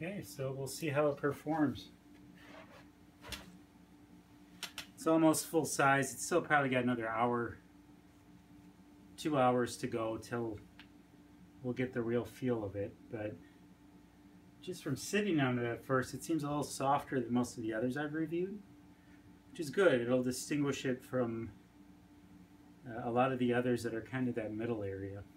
Okay, so we'll see how it performs. It's almost full size. It's still probably got another hour, 2 hours to go till we'll get the real feel of it. But just from sitting on it at first, it seems a little softer than most of the others I've reviewed, which is good. It'll distinguish it from a lot of the others that are kind of that middle area.